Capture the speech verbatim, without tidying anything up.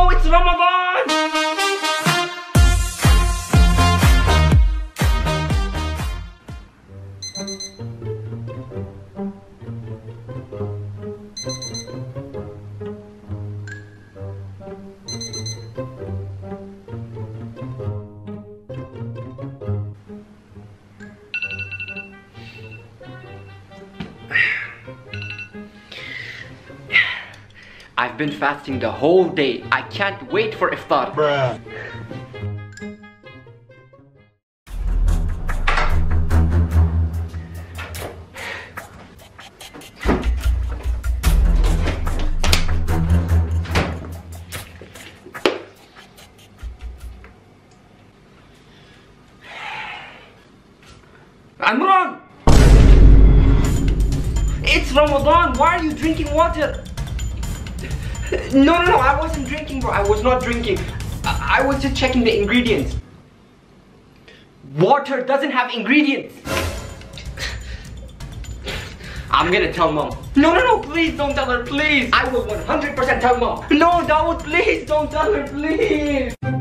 No, it's Ramadan! I've been fasting the whole day. I can't wait for iftar. Bruh. Amran! It's Ramadan. Why are you drinking water? No, no, no, I wasn't drinking, bro. I was not drinking. I, I was just checking the ingredients. Water doesn't have ingredients. I'm gonna tell mom. No, no, no, please don't tell her, please. I will one hundred percent tell mom. No, Dawood, please don't tell her, please.